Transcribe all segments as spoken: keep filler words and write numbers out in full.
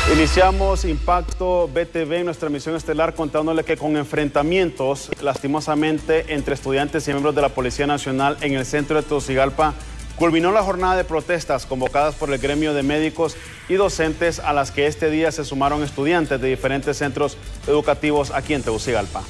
Iniciamos Impacto B T V en nuestra emisión estelar contándole que con enfrentamientos, lastimosamente, entre estudiantes y miembros de la Policía Nacional en el centro de Tegucigalpa, culminó la jornada de protestas convocadas por el gremio de médicos y docentes a las que este día se sumaron estudiantes de diferentes centros educativos aquí en Tegucigalpa.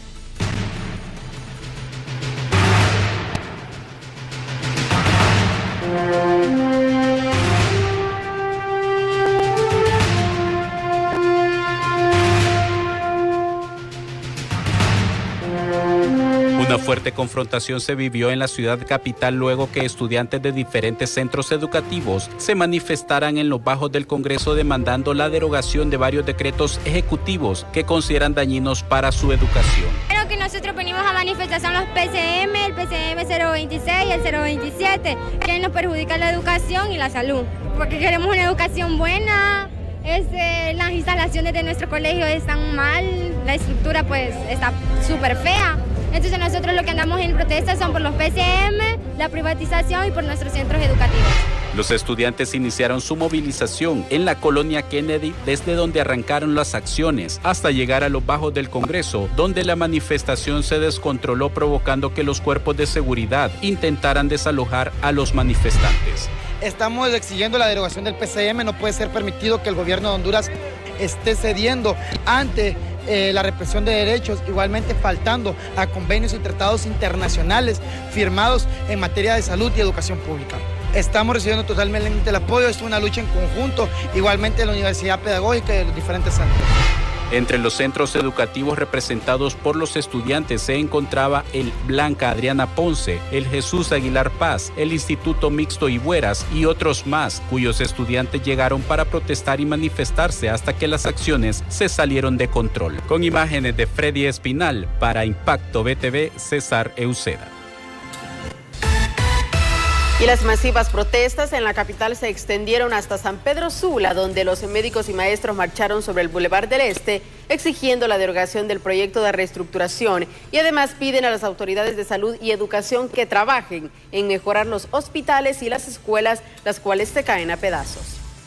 Una fuerte confrontación se vivió en la ciudad capital luego que estudiantes de diferentes centros educativos se manifestaran en los bajos del Congreso demandando la derogación de varios decretos ejecutivos que consideran dañinos para su educación. Creo que nosotros venimos a manifestar son los P C M, el P C M cero veintiséis y el cero veintisiete, que nos perjudica la educación y la salud, porque queremos una educación buena. Este, las instalaciones de nuestro colegio están mal, la estructura pues está súper fea. Entonces nosotros lo que andamos en protesta son por los P C M, la privatización y por nuestros centros educativos. Los estudiantes iniciaron su movilización en la colonia Kennedy, desde donde arrancaron las acciones hasta llegar a los bajos del Congreso, donde la manifestación se descontroló, provocando que los cuerpos de seguridad intentaran desalojar a los manifestantes. Estamos exigiendo la derogación del P C M, no puede ser permitido que el gobierno de Honduras esté cediendo ante eh, la represión de derechos, igualmente faltando a convenios y tratados internacionales firmados en materia de salud y educación pública. Estamos recibiendo totalmente el apoyo, es una lucha en conjunto, igualmente en la Universidad Pedagógica y de los diferentes centros. Entre los centros educativos representados por los estudiantes se encontraba el Blanca Adriana Ponce, el Jesús Aguilar Paz, el Instituto Mixto Higueras y otros más, cuyos estudiantes llegaron para protestar y manifestarse hasta que las acciones se salieron de control. Con imágenes de Freddy Espinal, para Impacto B T V, César Euceda. Y las masivas protestas en la capital se extendieron hasta San Pedro Sula, donde los médicos y maestros marcharon sobre el Boulevard del Este, exigiendo la derogación del proyecto de reestructuración y además piden a las autoridades de salud y educación que trabajen en mejorar los hospitales y las escuelas, las cuales se caen a pedazos.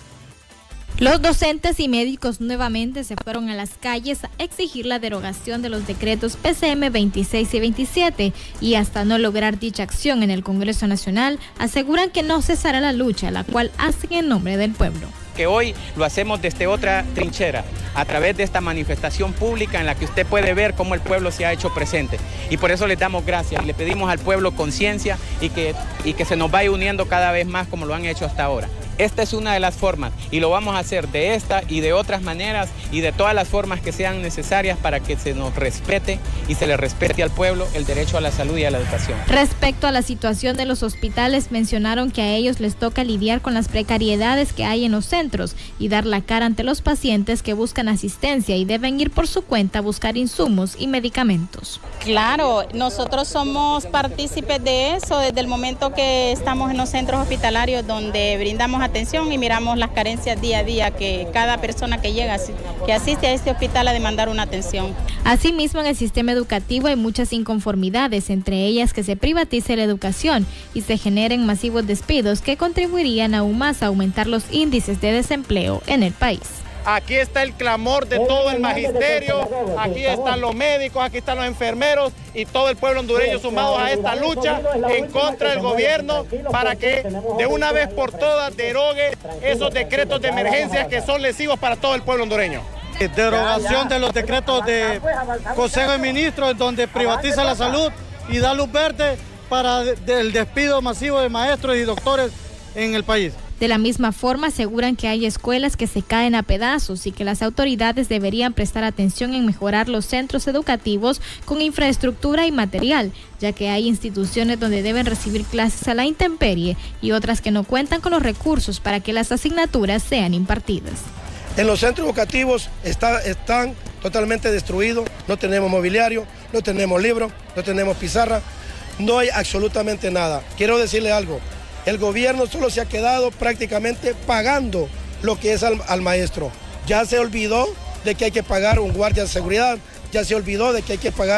Los docentes y médicos nuevamente se fueron a las calles a exigir la derogación de los decretos P C M veintiséis y veintisiete y hasta no lograr dicha acción en el Congreso Nacional, aseguran que no cesará la lucha, la cual hacen en nombre del pueblo. Que hoy lo hacemos desde otra trinchera, a través de esta manifestación pública en la que usted puede ver cómo el pueblo se ha hecho presente. Y por eso les damos gracias, le pedimos al pueblo conciencia y que, y que se nos vaya uniendo cada vez más como lo han hecho hasta ahora. Esta es una de las formas y lo vamos a hacer de esta y de otras maneras y de todas las formas que sean necesarias para que se nos respete y se le respete al pueblo el derecho a la salud y a la educación. Respecto a la situación de los hospitales, mencionaron que a ellos les toca lidiar con las precariedades que hay en los centros y dar la cara ante los pacientes que buscan asistencia y deben ir por su cuenta a buscar insumos y medicamentos. Claro, nosotros somos partícipes de eso desde el momento que estamos en los centros hospitalarios donde brindamos atención y miramos las carencias día a día que cada persona que llega, que asiste a este hospital a demandar una atención. Asimismo, en el sistema educativo hay muchas inconformidades, entre ellas que se privatice la educación y se generen masivos despidos que contribuirían aún más a aumentar los índices de desempleo en el país. Aquí está el clamor de todo el magisterio, aquí están los médicos, aquí están los enfermeros y todo el pueblo hondureño sumados a esta lucha en contra del gobierno para que de una vez por todas derogue esos decretos de emergencia que son lesivos para todo el pueblo hondureño. Derogación de los decretos de Consejo de Ministros en donde privatiza la salud y da luz verde para el despido masivo de maestros y doctores en el país. De la misma forma, aseguran que hay escuelas que se caen a pedazos y que las autoridades deberían prestar atención en mejorar los centros educativos con infraestructura y material, ya que hay instituciones donde deben recibir clases a la intemperie y otras que no cuentan con los recursos para que las asignaturas sean impartidas. En los centros educativos está, están totalmente destruidos, no tenemos mobiliario, no tenemos libros, no tenemos pizarra, no hay absolutamente nada. Quiero decirle algo. El gobierno solo se ha quedado prácticamente pagando lo que es al, al maestro. Ya se olvidó de que hay que pagar un guardia de seguridad, ya se olvidó de que hay que pagar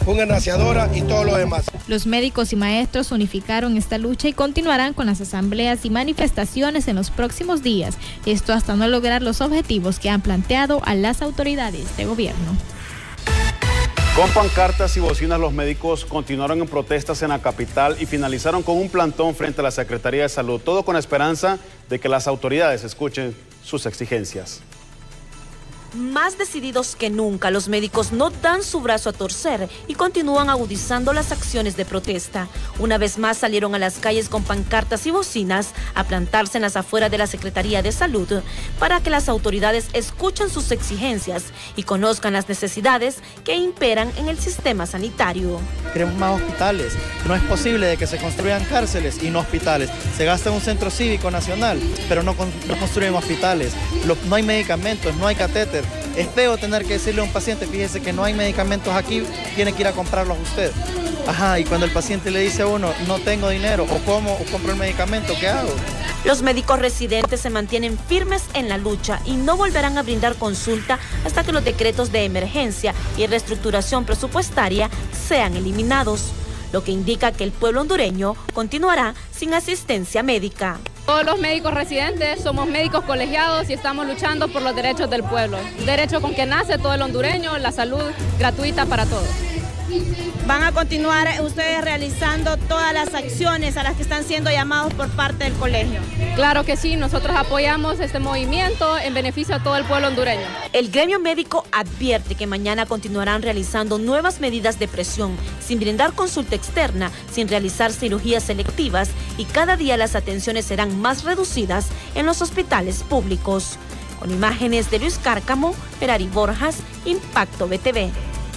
fumigacionadora y todo lo demás. Los médicos y maestros unificaron esta lucha y continuarán con las asambleas y manifestaciones en los próximos días. Esto hasta no lograr los objetivos que han planteado a las autoridades de gobierno. Con pancartas y bocinas, los médicos continuaron en protestas en la capital y finalizaron con un plantón frente a la Secretaría de Salud, todo con esperanza de que las autoridades escuchen sus exigencias. Más decididos que nunca, los médicos no dan su brazo a torcer y continúan agudizando las acciones de protesta. Una vez más salieron a las calles con pancartas y bocinas a plantarse en las afueras de la Secretaría de Salud para que las autoridades escuchen sus exigencias y conozcan las necesidades que imperan en el sistema sanitario. Queremos más hospitales. No es posible de que se construyan cárceles y no hospitales. Se gasta en un centro cívico nacional, pero no, no construyen hospitales. Lo, no hay medicamentos, no hay catéter. Es feo tener que decirle a un paciente, fíjese que no hay medicamentos aquí, tiene que ir a comprarlos usted. Ajá, y cuando el paciente le dice a uno, no tengo dinero, o cómo, o compro el medicamento, ¿qué hago? Los médicos residentes se mantienen firmes en la lucha y no volverán a brindar consulta hasta que los decretos de emergencia y reestructuración presupuestaria sean eliminados, lo que indica que el pueblo hondureño continuará sin asistencia médica. Todos los médicos residentes somos médicos colegiados y estamos luchando por los derechos del pueblo. Derecho con que nace todo el hondureño, la salud gratuita para todos. ¿Van a continuar ustedes realizando todas las acciones a las que están siendo llamados por parte del colegio? Claro que sí, nosotros apoyamos este movimiento en beneficio a todo el pueblo hondureño. El gremio médico advierte que mañana continuarán realizando nuevas medidas de presión, sin brindar consulta externa, sin realizar cirugías selectivas y cada día las atenciones serán más reducidas en los hospitales públicos. Con imágenes de Luis Cárcamo, Ferari Borjas, Impacto B T V.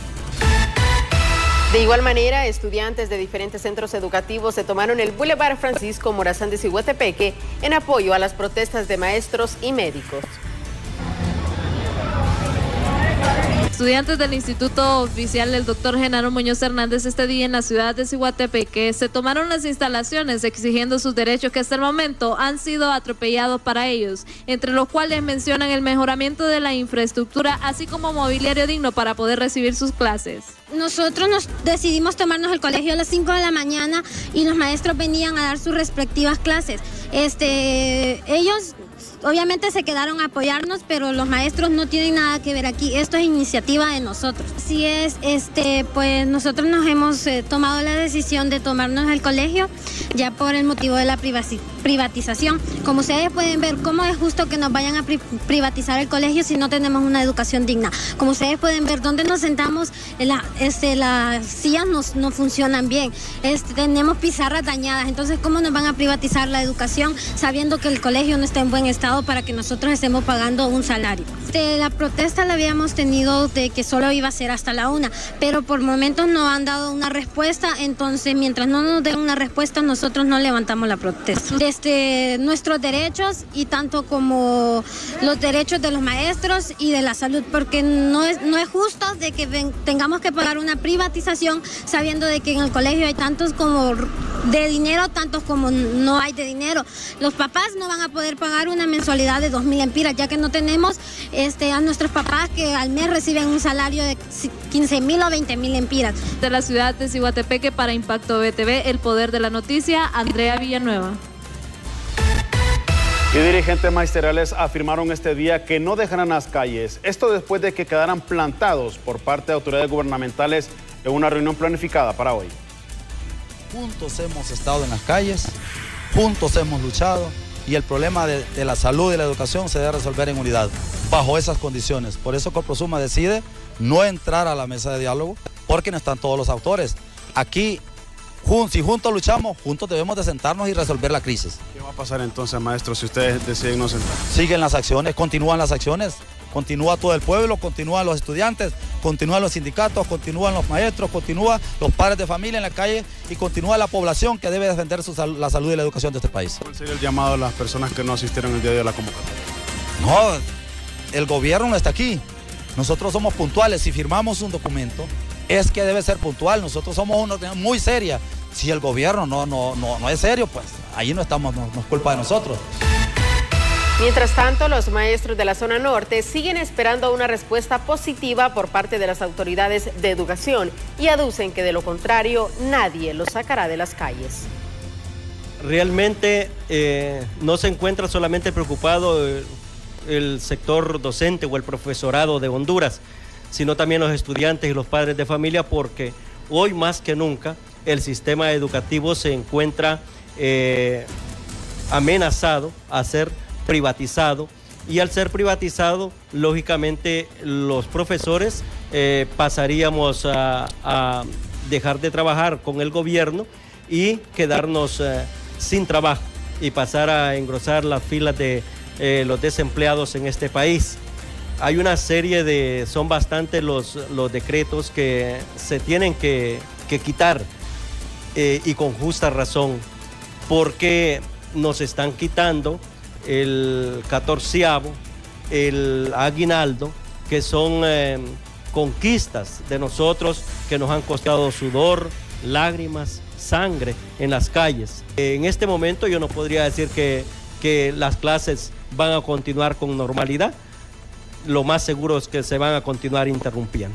De igual manera, estudiantes de diferentes centros educativos se tomaron el Boulevard Francisco Morazán de Ciguatepeque en apoyo a las protestas de maestros y médicos. Estudiantes del Instituto Oficial del doctor Genaro Muñoz Hernández este día en la ciudad de Ciguatepeque se tomaron las instalaciones exigiendo sus derechos que hasta el momento han sido atropellados para ellos, entre los cuales mencionan el mejoramiento de la infraestructura así como mobiliario digno para poder recibir sus clases. Nosotros nos decidimos tomarnos el colegio a las cinco de la mañana y los maestros venían a dar sus respectivas clases. Este, ellos obviamente se quedaron a apoyarnos, pero los maestros no tienen nada que ver aquí. Esto es iniciativa de nosotros. Así es, este, pues nosotros nos hemos eh, tomado la decisión de tomarnos el colegio ya por el motivo de la privatización. Como ustedes pueden ver, cómo es justo que nos vayan a pri privatizar el colegio si no tenemos una educación digna. Como ustedes pueden ver, donde nos sentamos, la, este, las sillas no, no funcionan bien. Este, tenemos pizarras dañadas. Entonces, ¿cómo nos van a privatizar la educación sabiendo que el colegio no está en buen estado para que nosotros estemos pagando un salario? Este, la protesta la habíamos tenido de que solo iba a ser hasta la una, pero por momentos no han dado una respuesta. Entonces, mientras no nos den una respuesta, nosotros no levantamos la protesta. Desde nuestros derechos y tanto como los derechos de los maestros y de la salud, porque no es, no es justo de que ven, tengamos que pagar una privatización sabiendo de que en el colegio hay tantos como de dinero, tantos como no hay de dinero. Los papás no van a poder pagar una mensualidad de dos mil empiras, ya que no tenemos este, a nuestros papás que al mes reciben un salario de quince mil o veinte mil empiras. De la ciudad de Ciguatepeque para Impacto B T V, El Poder de la Noticia, Andrea Villanueva. Y dirigentes magisteriales afirmaron este día que no dejarán las calles. Esto después de que quedaran plantados por parte de autoridades gubernamentales en una reunión planificada para hoy. Juntos hemos estado en las calles, juntos hemos luchado y el problema de, de la salud y la educación se debe resolver en unidad, bajo esas condiciones. Por eso Coprosuma decide no entrar a la mesa de diálogo, porque no están todos los autores. Aquí, jun, si juntos luchamos, juntos debemos de sentarnos y resolver la crisis. ¿Qué va a pasar entonces, maestro, si ustedes deciden no sentar? Siguen las acciones, continúan las acciones, continúa todo el pueblo, continúan los estudiantes, continúan los sindicatos, continúan los maestros, continúan los padres de familia en la calle y continúa la población que debe defender su sal la salud y la educación de este país. ¿Cuál sería el llamado a las personas que no asistieron el día de hoy a la convocatoria? No, el gobierno no está aquí. Nosotros somos puntuales. Si firmamos un documento, es que debe ser puntual. Nosotros somos una organización muy seria. Si el gobierno no, no, no, no es serio, pues ahí no estamos, no, no es culpa de nosotros. Mientras tanto, los maestros de la zona norte siguen esperando una respuesta positiva por parte de las autoridades de educación y aducen que de lo contrario nadie los sacará de las calles. Realmente eh, no se encuentra solamente preocupado el, el sector docente o el profesorado de Honduras, sino también los estudiantes y los padres de familia, porque hoy más que nunca el sistema educativo se encuentra eh, amenazado a ser privatizado, y al ser privatizado, lógicamente los profesores eh, pasaríamos a, a dejar de trabajar con el gobierno y quedarnos eh, sin trabajo y pasar a engrosar las filas de eh, los desempleados en este país. Hay una serie de, son bastantes los, los decretos que se tienen que, que quitar eh, y con justa razón, porque nos están quitando el catorceavo, el aguinaldo, que son eh, conquistas de nosotros que nos han costado sudor, lágrimas, sangre en las calles. En este momento yo no podría decir que, que las clases van a continuar con normalidad. Lo más seguro es que se van a continuar interrumpiendo.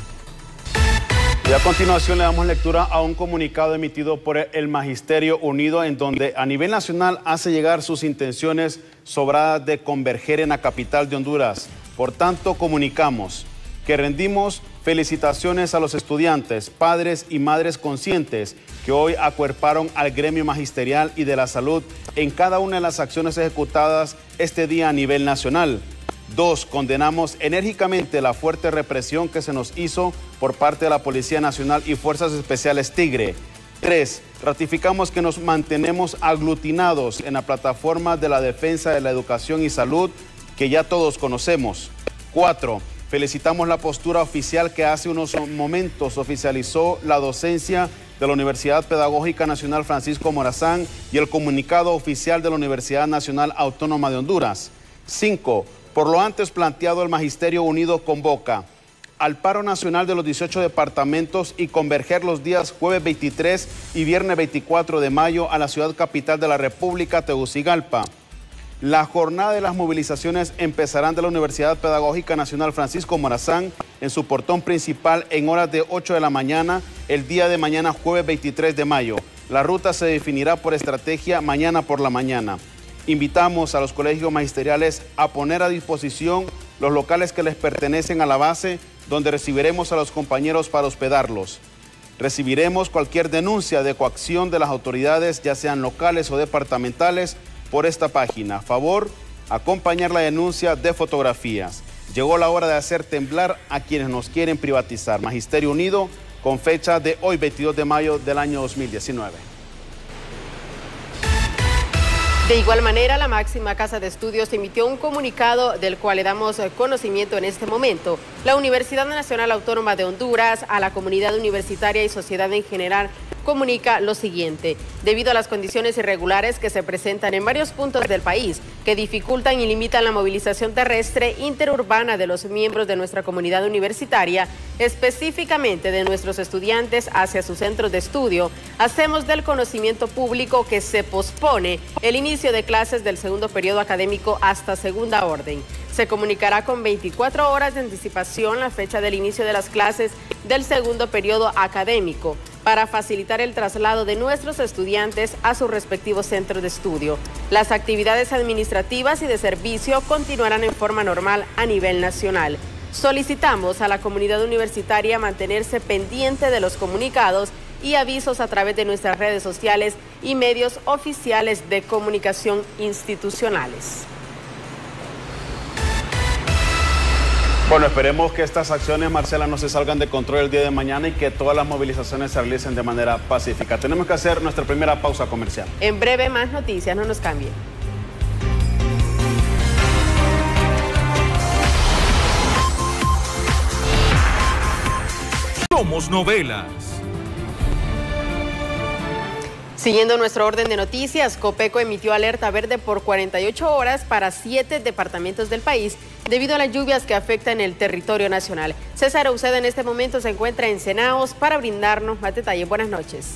Y a continuación le damos lectura a un comunicado emitido por el Magisterio Unido, en donde a nivel nacional hace llegar sus intenciones sobradas de converger en la capital de Honduras. Por tanto, comunicamos que rendimos felicitaciones a los estudiantes, padres y madres conscientes que hoy acuerparon al gremio magisterial y de la salud en cada una de las acciones ejecutadas este día a nivel nacional. Dos, condenamos enérgicamente la fuerte represión que se nos hizo por parte de la Policía Nacional y Fuerzas Especiales Tigre. Tres, ratificamos que nos mantenemos aglutinados en la plataforma de la defensa de la educación y salud que ya todos conocemos. Cuatro, felicitamos la postura oficial que hace unos momentos oficializó la docencia de la Universidad Pedagógica Nacional Francisco Morazán y el comunicado oficial de la Universidad Nacional Autónoma de Honduras. Cinco, por lo antes planteado, el Magisterio Unido convoca al paro nacional de los dieciocho departamentos y converger los días jueves veintitrés y viernes veinticuatro de mayo a la ciudad capital de la República, Tegucigalpa. La jornada de las movilizaciones empezarán de la Universidad Pedagógica Nacional Francisco Morazán en su portón principal en horas de ocho de la mañana el día de mañana, jueves veintitrés de mayo. La ruta se definirá por estrategia mañana por la mañana. Invitamos a los colegios magisteriales a poner a disposición los locales que les pertenecen a la base, donde recibiremos a los compañeros para hospedarlos. Recibiremos cualquier denuncia de coacción de las autoridades, ya sean locales o departamentales, por esta página. Favor, acompañar la denuncia de fotografías. Llegó la hora de hacer temblar a quienes nos quieren privatizar. Magisterio Unido, con fecha de hoy, veintidós de mayo del año dos mil diecinueve. De igual manera, la máxima casa de estudios emitió un comunicado del cual le damos conocimiento en este momento. La Universidad Nacional Autónoma de Honduras, a la comunidad universitaria y sociedad en general, comunica lo siguiente: debido a las condiciones irregulares que se presentan en varios puntos del país, que dificultan y limitan la movilización terrestre interurbana de los miembros de nuestra comunidad universitaria, específicamente de nuestros estudiantes hacia sus centros de estudio, hacemos del conocimiento público que se pospone el inicio de clases del segundo periodo académico hasta segunda orden. Se comunicará con veinticuatro horas de anticipación la fecha del inicio de las clases del segundo periodo académico para facilitar el traslado de nuestros estudiantes a sus respectivos centros de estudio. Las actividades administrativas y de servicio continuarán en forma normal a nivel nacional. Solicitamos a la comunidad universitaria mantenerse pendiente de los comunicados y avisos a través de nuestras redes sociales y medios oficiales de comunicación institucionales. Bueno, esperemos que estas acciones, Marcela, no se salgan de control el día de mañana y que todas las movilizaciones se realicen de manera pacífica. Tenemos que hacer nuestra primera pausa comercial. En breve, más noticias, no nos cambien. Somos Novelas. Siguiendo nuestro orden de noticias, Copeco emitió alerta verde por cuarenta y ocho horas para siete departamentos del país debido a las lluvias que afectan el territorio nacional. César Uceda en este momento se encuentra en Senaos para brindarnos más detalles. Buenas noches.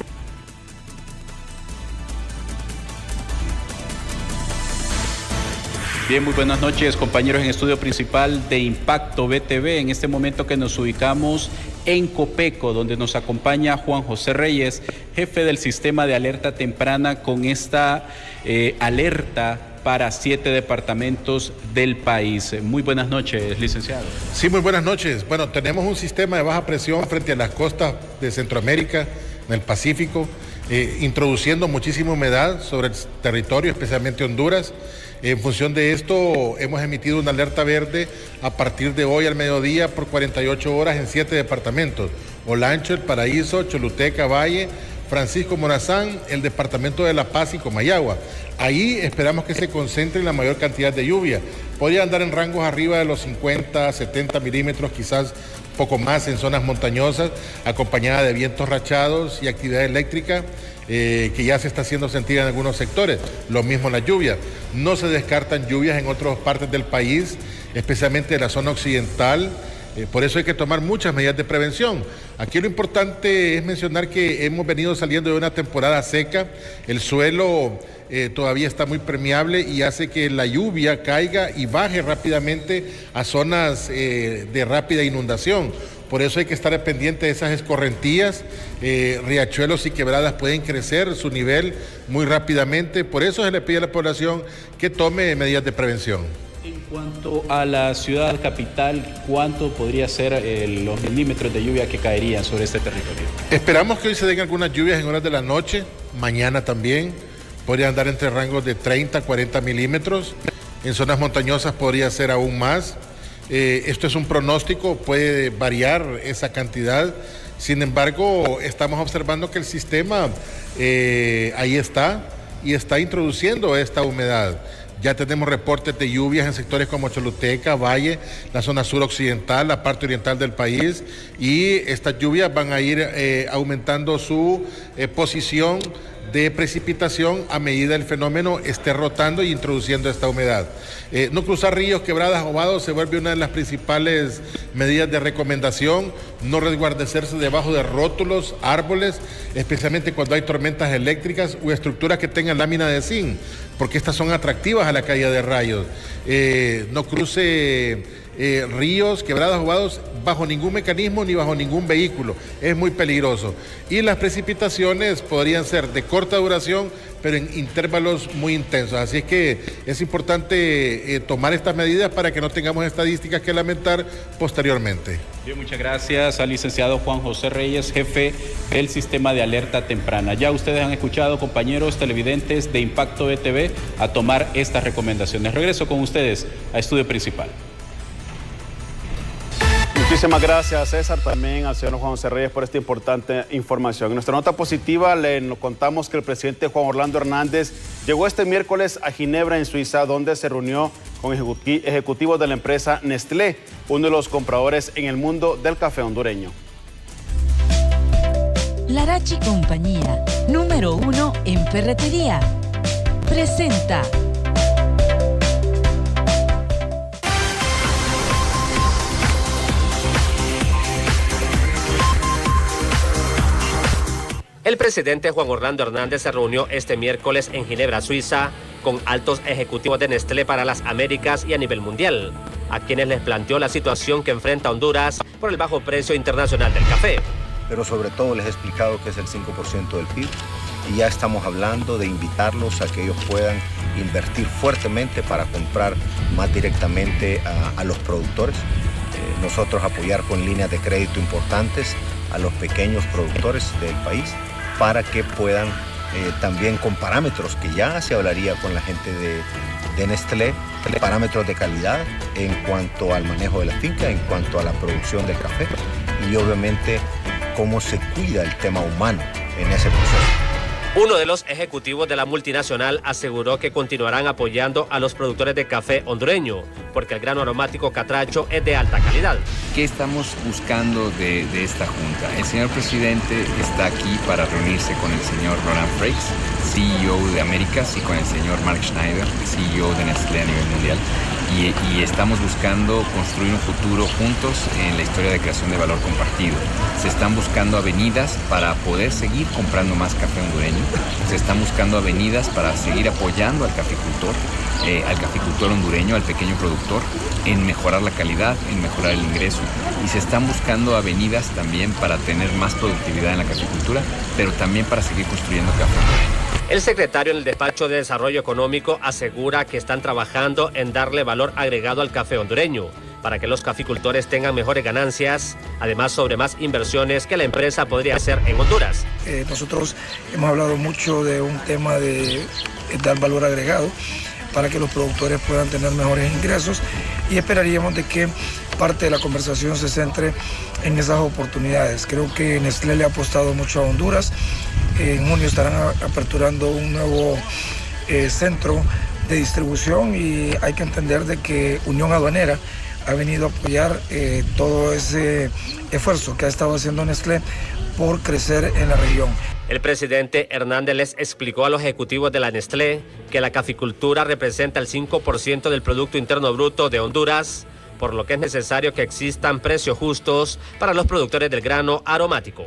Bien, muy buenas noches, compañeros en estudio principal de Impacto B T V. En este momento que nos ubicamos en Copeco, donde nos acompaña Juan José Reyes, jefe del sistema de alerta temprana, con esta eh, alerta para siete departamentos del país. Muy buenas noches, licenciado. Sí, muy buenas noches. Bueno, tenemos un sistema de baja presión frente a las costas de Centroamérica, en el Pacífico, eh, introduciendo muchísima humedad sobre el territorio, especialmente Honduras. En función de esto, hemos emitido una alerta verde a partir de hoy al mediodía por cuarenta y ocho horas en siete departamentos: Olancho, El Paraíso, Choluteca, Valle, Francisco Morazán, el departamento de La Paz y Comayagua. Ahí esperamos que se concentre la mayor cantidad de lluvia. Podría andar en rangos arriba de los cincuenta, setenta milímetros, quizás poco más en zonas montañosas, acompañada de vientos rachados y actividad eléctrica eh, que ya se está haciendo sentir en algunos sectores. Lo mismo la lluvia. No se descartan lluvias en otras partes del país, especialmente en la zona occidental. Eh, por eso hay que tomar muchas medidas de prevención. Aquí lo importante es mencionar que hemos venido saliendo de una temporada seca. El suelo eh, todavía está muy permeable y hace que la lluvia caiga y baje rápidamente a zonas eh, de rápida inundación. Por eso hay que estar pendiente de esas escorrentías. Eh, riachuelos y quebradas pueden crecer su nivel muy rápidamente. Por eso se le pide a la población que tome medidas de prevención. En cuanto a la ciudad capital, ¿cuánto podría ser eh, los milímetros de lluvia que caerían sobre este territorio? Esperamos que hoy se den algunas lluvias en horas de la noche, mañana también. Podría andar entre rangos de treinta a cuarenta milímetros. En zonas montañosas podría ser aún más. Eh, esto es un pronóstico, puede variar esa cantidad. Sin embargo, estamos observando que el sistema eh, ahí está y está introduciendo esta humedad. Ya tenemos reportes de lluvias en sectores como Choluteca, Valle, la zona suroccidental, la parte oriental del país, y estas lluvias van a ir eh, aumentando su eh, posición de precipitación a medida el fenómeno esté rotando y introduciendo esta humedad. Eh, no cruzar ríos, quebradas o vados se vuelve una de las principales medidas de recomendación. No resguardecerse debajo de rótulos, árboles, especialmente cuando hay tormentas eléctricas o estructuras que tengan lámina de zinc, porque estas son atractivas a la caída de rayos. Eh, no cruce eh, ríos, quebradas o vados bajo ningún mecanismo ni bajo ningún vehículo. Es muy peligroso. Y las precipitaciones podrían ser de corta duración, pero en intervalos muy intensos. Así es que es importante eh, tomar estas medidas para que no tengamos estadísticas que lamentar posteriormente. Bien, muchas gracias al licenciado Juan José Reyes, jefe del sistema de alerta temprana. Ya ustedes han escuchado, compañeros televidentes de Impacto B T V, a tomar estas recomendaciones. Regreso con ustedes a Estudio Principal. Muchísimas gracias, César, también al señor Juan José Reyes por esta importante información. En nuestra nota positiva le contamos que el presidente Juan Orlando Hernández llegó este miércoles a Ginebra, en Suiza, donde se reunió con ejecutivos de la empresa Nestlé, uno de los compradores en el mundo del café hondureño. Larachi Compañía, número uno en ferretería, presenta. El presidente Juan Orlando Hernández se reunió este miércoles en Ginebra, Suiza, con altos ejecutivos de Nestlé para las Américas y a nivel mundial, a quienes les planteó la situación que enfrenta Honduras por el bajo precio internacional del café. Pero sobre todo les he explicado que es el cinco por ciento del P I B y ya estamos hablando de invitarlos a que ellos puedan invertir fuertemente para comprar más directamente a, a los productores. Eh, nosotros apoyar con líneas de crédito importantes a los pequeños productores del país, para que puedan eh, también con parámetros que ya se hablaría con la gente de, de Nestlé, parámetros de calidad en cuanto al manejo de la finca, en cuanto a la producción del café y obviamente cómo se cuida el tema humano en ese proceso. Uno de los ejecutivos de la multinacional aseguró que continuarán apoyando a los productores de café hondureño, porque el grano aromático catracho es de alta calidad. ¿Qué estamos buscando de, de esta junta? El señor presidente está aquí para reunirse con el señor Roland Frakes, C E O de Américas, y con el señor Mark Schneider, C E O de Nestlé a nivel mundial, y, y estamos buscando construir un futuro juntos en la historia de creación de valor compartido. Se están buscando avenidas para poder seguir comprando más café hondureño, se están buscando avenidas para seguir apoyando al caficultor, eh, al caficultor hondureño, al pequeño productor, en mejorar la calidad, en mejorar el ingreso, y se están buscando avenidas también para tener más productividad en la caficultura, pero también para seguir construyendo café hondureño. El secretario en el Despacho de Desarrollo Económico asegura que están trabajando en darle valor agregado al café hondureño para que los caficultores tengan mejores ganancias, además sobre más inversiones que la empresa podría hacer en Honduras. Eh, nosotros hemos hablado mucho de un tema de dar valor agregado para que los productores puedan tener mejores ingresos y esperaríamos de que parte de la conversación se centre en esas oportunidades. Creo que Nestlé le ha apostado mucho a Honduras. En junio estarán aperturando un nuevo eh, centro de distribución y hay que entender de que Unión Aduanera ha venido a apoyar eh, todo ese esfuerzo que ha estado haciendo Nestlé por crecer en la región. El presidente Hernández les explicó a los ejecutivos de la Nestlé que la caficultura representa el cinco por ciento del Producto Interno Bruto de Honduras, por lo que es necesario que existan precios justos para los productores del grano aromático.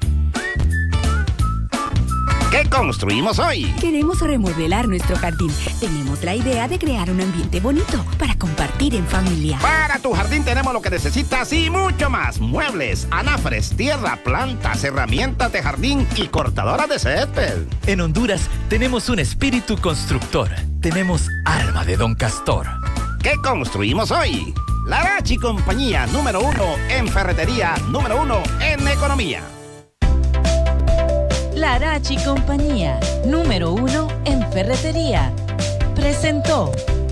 ¿Qué construimos hoy? Queremos remodelar nuestro jardín. Tenemos la idea de crear un ambiente bonito para compartir en familia. Para tu jardín tenemos lo que necesitas y mucho más. Muebles, anafres, tierra, plantas, herramientas de jardín y cortadoras de césped. En Honduras tenemos un espíritu constructor. Tenemos alma de Don Castor. ¿Qué construimos hoy? Larache y compañía, número uno en ferretería, número uno en economía. Larache y compañía, número uno en ferretería, presentó.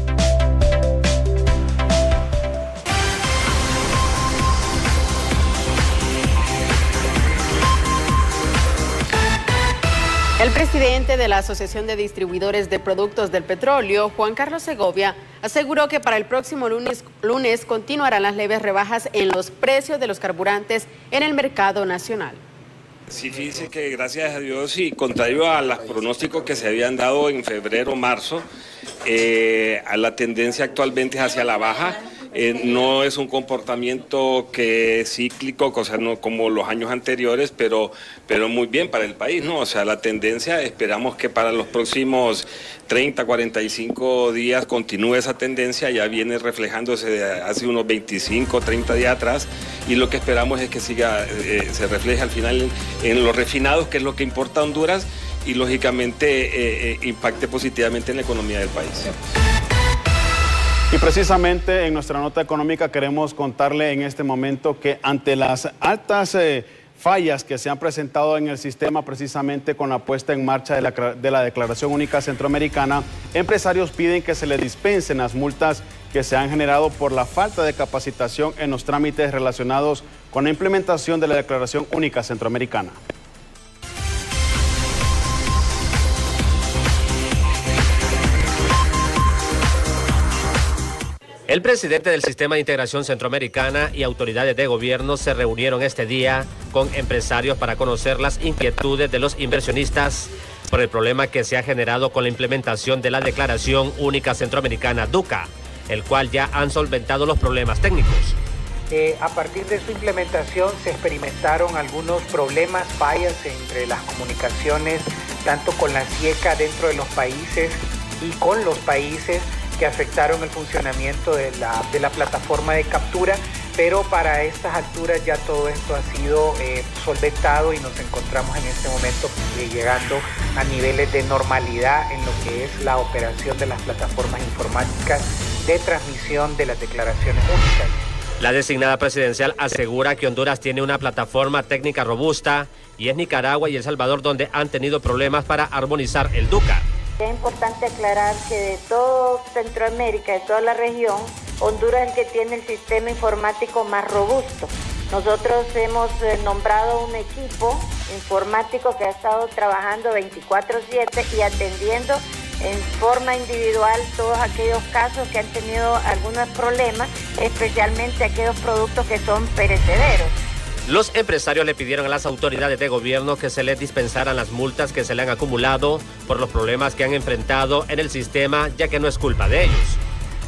El presidente de la Asociación de Distribuidores de Productos del Petróleo, Juan Carlos Segovia, aseguró que para el próximo lunes, lunes continuarán las leves rebajas en los precios de los carburantes en el mercado nacional. Sí, fíjese que gracias a Dios y contrario a los pronósticos que se habían dado en febrero, marzo, eh, a la tendencia actualmente es hacia la baja. Eh, no es un comportamiento que es cíclico, o sea, no como los años anteriores, pero, pero muy bien para el país, ¿no? O sea, la tendencia, esperamos que para los próximos treinta, cuarenta y cinco días continúe esa tendencia, ya viene reflejándose de hace unos veinticinco, treinta días atrás, y lo que esperamos es que siga, eh, se refleje al final en, en los refinados, que es lo que importa a Honduras, y lógicamente eh, eh, impacte positivamente en la economía del país. Y precisamente en nuestra nota económica queremos contarle en este momento que ante las altas eh, fallas que se han presentado en el sistema precisamente con la puesta en marcha de la, de la Declaración Única Centroamericana, empresarios piden que se les dispensen las multas que se han generado por la falta de capacitación en los trámites relacionados con la implementación de la Declaración Única Centroamericana. El presidente del Sistema de Integración Centroamericana y autoridades de gobierno se reunieron este día con empresarios para conocer las inquietudes de los inversionistas por el problema que se ha generado con la implementación de la Declaración Única Centroamericana DUCA, el cual ya han solventado los problemas técnicos. Eh, a partir de su implementación se experimentaron algunos problemas, fallas entre las comunicaciones, tanto con la SIECA dentro de los países y con los países, que afectaron el funcionamiento de la, de la plataforma de captura, pero para estas alturas ya todo esto ha sido eh, solventado y nos encontramos en este momento eh, llegando a niveles de normalidad en lo que es la operación de las plataformas informáticas de transmisión de las declaraciones únicas. La designada presidencial asegura que Honduras tiene una plataforma técnica robusta y es Nicaragua y El Salvador donde han tenido problemas para armonizar el DUCA. Es importante aclarar que de todo Centroamérica, de toda la región, Honduras es el que tiene el sistema informático más robusto. Nosotros hemos nombrado un equipo informático que ha estado trabajando veinticuatro siete y atendiendo en forma individual todos aquellos casos que han tenido algunos problemas, especialmente aquellos productos que son perecederos. Los empresarios le pidieron a las autoridades de gobierno que se les dispensaran las multas que se le han acumulado por los problemas que han enfrentado en el sistema, ya que no es culpa de ellos.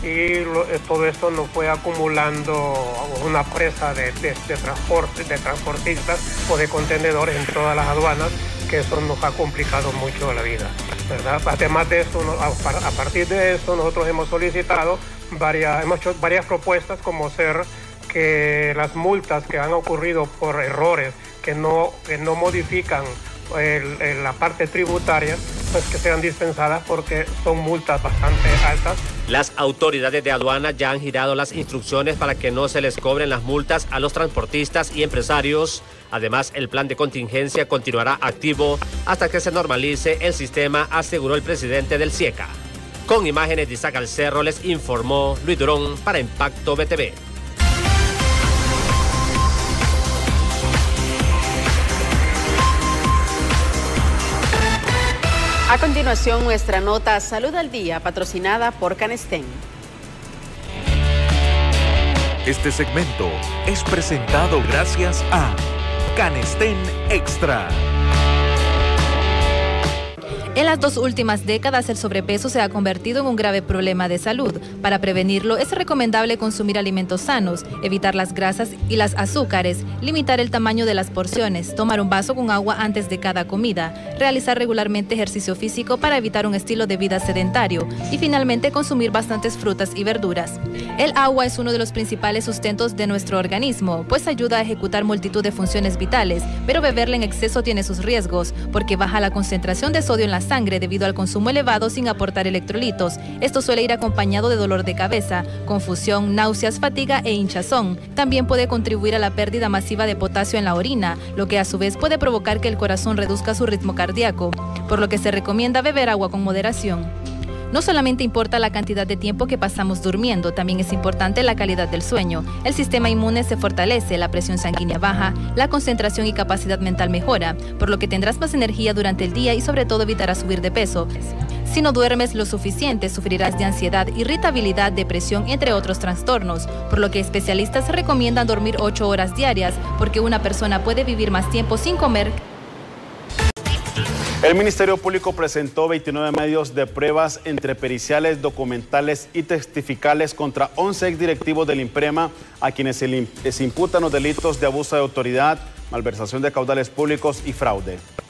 y lo, todo esto nos fue acumulando una presa de, de, de transporte, de transportistas o de contenedores en todas las aduanas, que eso nos ha complicado mucho la vida, ¿verdad? Además de eso, a partir de eso nosotros hemos solicitado varias, hemos hecho varias propuestas, como ser que las multas que han ocurrido por errores que no, que no modifican el, el, la parte tributaria, pues que sean dispensadas, porque son multas bastante altas. Las autoridades de aduana ya han girado las instrucciones para que no se les cobren las multas a los transportistas y empresarios. Además, el plan de contingencia continuará activo hasta que se normalice el sistema, aseguró el presidente del SIECA. Con imágenes de Isaac Alcerro, les informó Luis Durón para Impacto B T V. A continuación, nuestra nota Salud al Día, patrocinada por Canestén. Este segmento es presentado gracias a Canestén Extra. En las dos últimas décadas, el sobrepeso se ha convertido en un grave problema de salud. Para prevenirlo, es recomendable consumir alimentos sanos, evitar las grasas y las azúcares, limitar el tamaño de las porciones, tomar un vaso con agua antes de cada comida, realizar regularmente ejercicio físico para evitar un estilo de vida sedentario y finalmente consumir bastantes frutas y verduras. El agua es uno de los principales sustentos de nuestro organismo, pues ayuda a ejecutar multitud de funciones vitales, pero beberla en exceso tiene sus riesgos, porque baja la concentración de sodio en la sangre debido al consumo elevado sin aportar electrolitos. Esto suele ir acompañado de dolor de cabeza, confusión, náuseas, fatiga e hinchazón. También puede contribuir a la pérdida masiva de potasio en la orina, lo que a su vez puede provocar que el corazón reduzca su ritmo cardíaco, por lo que se recomienda beber agua con moderación. No solamente importa la cantidad de tiempo que pasamos durmiendo, también es importante la calidad del sueño. El sistema inmune se fortalece, la presión sanguínea baja, la concentración y capacidad mental mejora, por lo que tendrás más energía durante el día y sobre todo evitarás subir de peso. Si no duermes lo suficiente, sufrirás de ansiedad, irritabilidad, depresión, entre otros trastornos, por lo que especialistas recomiendan dormir ocho horas diarias, porque una persona puede vivir más tiempo sin comer. El Ministerio Público presentó veintinueve medios de pruebas entre periciales, documentales y testificales contra once exdirectivos del INPREMA, a quienes se les imputan los delitos de abuso de autoridad, malversación de caudales públicos y fraude.